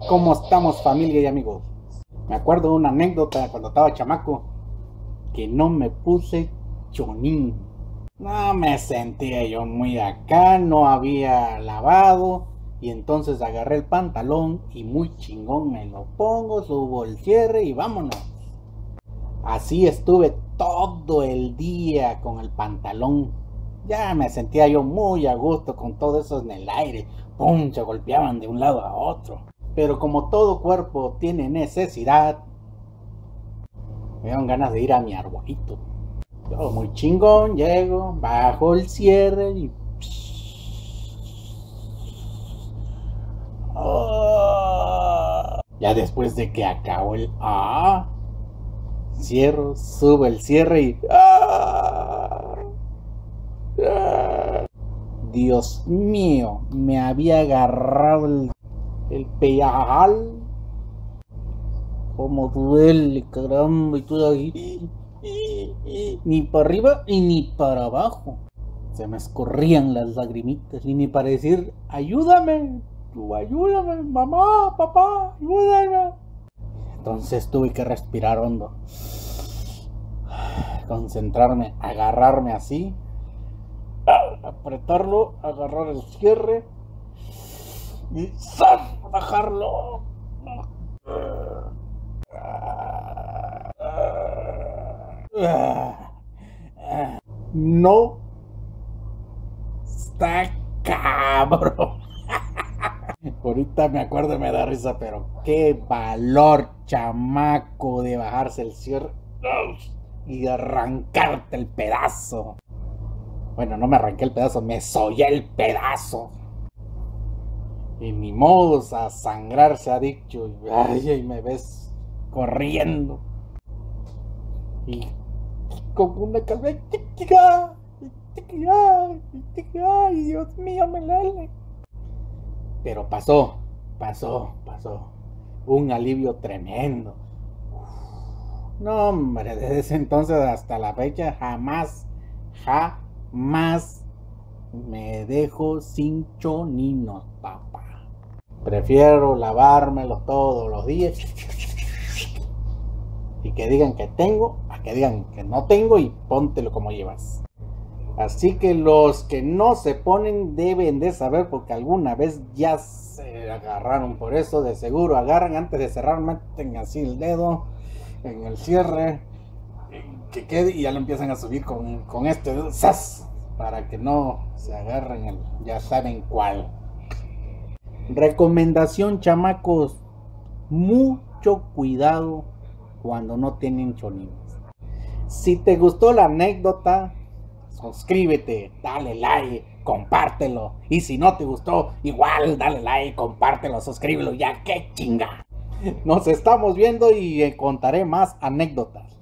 ¿Cómo estamos, familia y amigos? Me acuerdo de una anécdota cuando estaba chamaco, que no me puse chonín. No me sentía yo muy acá, no había lavado, y entonces agarré el pantalón y muy chingón me lo pongo, subo el cierre y vámonos. Así estuve todo el día con el pantalón. Ya me sentía yo muy a gusto con todo eso en el aire. Pum, se golpeaban de un lado a otro. Pero como todo cuerpo tiene necesidad, me dieron ganas de ir a mi arbolito. Yo muy chingón, llego, bajo el cierre y... Ya después de que acabó el... cierro, subo el cierre y... Dios mío, me había agarrado el peyajal. Como duele, caramba, y todo ahí. Ni para arriba y ni para abajo. Se me escorrían las lagrimitas y ni para decir, ayúdame, ayúdame, mamá, papá, ayúdame. Entonces tuve que respirar hondo, concentrarme, agarrarme así, apretarlo, agarrar el cierre y ¡zas! Bajarlo. No está cabrón. Ahorita me acuerdo y me da risa, pero qué valor, chamaco, de bajarse el cierre y arrancarte el pedazo. Bueno, no me arranqué el pedazo, me sollé el pedazo. Y ni modos, a sangrar se ha dicho. Ay, me ves corriendo. Y como una calma. Ay, Dios mío, me duele. Pero pasó. Un alivio tremendo. No, hombre, desde ese entonces hasta la fecha jamás me dejo sin choninos, papá. Prefiero lavármelo todos los días y que digan que tengo a que digan que no tengo y póntelo como llevas. Así que los que no se ponen deben de saber, porque alguna vez ya se agarraron por eso. De seguro agarran antes de cerrar, meten así el dedo en el cierre que quede y ya lo empiezan a subir con este dedo, ¡zas! Para que no se agarren ya saben cuál. Recomendación, chamacos, mucho cuidado cuando no tienen choninos. Si te gustó la anécdota, suscríbete, dale like, compártelo. Y si no te gustó, igual dale like, compártelo, suscríbelo, ya que chinga. Nos estamos viendo y contaré más anécdotas.